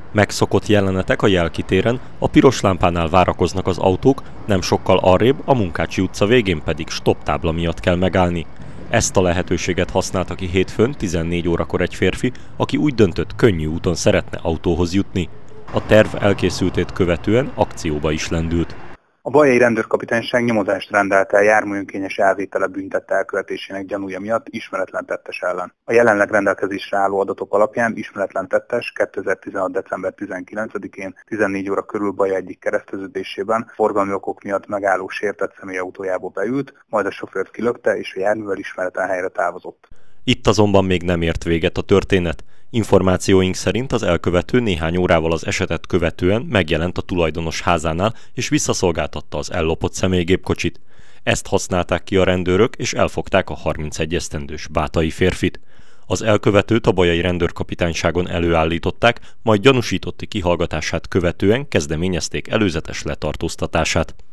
Megszokott jelenetek a Jelkitéren, a piros lámpánál várakoznak az autók, nem sokkal arrébb, a Munkácsi utca végén pedig stopptábla miatt kell megállni. Ezt a lehetőséget használta ki hétfőn 14 órakor egy férfi, aki úgy döntött, könnyű úton szeretne autóhoz jutni. A terv elkészültét követően akcióba is lendült. A bajai rendőrkapitányság nyomozást rendelt el járműönkényes elvétele bűntett elkövetésének gyanúja miatt ismeretlen tettes ellen. A jelenleg rendelkezésre álló adatok alapján ismeretlen tettes 2016. december 19-én 14 óra körül Baja egyik kereszteződésében forgalmi okok miatt megálló sértett személyautójába beült, majd a sofőrt kilökte és a járművel ismeretlen helyre távozott. Itt azonban még nem ért véget a történet. Információink szerint az elkövető néhány órával az esetet követően megjelent a tulajdonos házánál és visszaszolgáltatta az ellopott személygépkocsit. Ezt használták ki a rendőrök és elfogták a 31 esztendős bátai férfit. Az elkövetőt a bajai rendőrkapitányságon előállították, majd gyanúsítotti kihallgatását követően kezdeményezték előzetes letartóztatását.